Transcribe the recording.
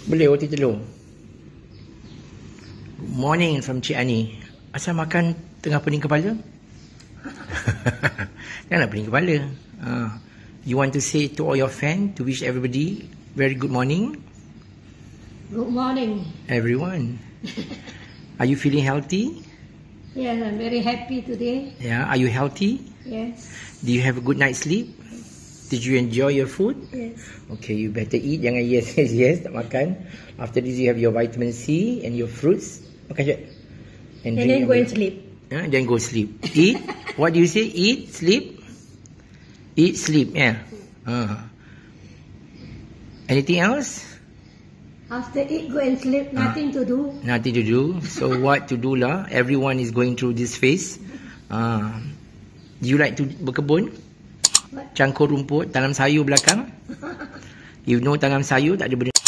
Boleh roti telur. Good morning from Cik Ani. Asal makan tengah pening kepala? Janganlah pening kepala. You want to say to all your fans, to wish everybody very good morning? Good morning, everyone. Are you feeling healthy? Yes, I'm very happy today. Yeah. Are you healthy? Yes. Do you have a good night's sleep? Did you enjoy your food? Yes. Okay, you better eat. Jangan yes, tak makan. After this, you have your vitamin C and your fruits. Makan je. And then go and sleep. Then go sleep. Eat. What do you say? Eat, sleep. Eat, sleep. Yeah. Anything else? After eat, go and sleep. Nothing to do. Nothing to do. So what to do lah? Everyone is going through this phase. You like to berkebun? What? Cangkur rumput, tanam sayur belakang? You know tanam sayur tak ada benda.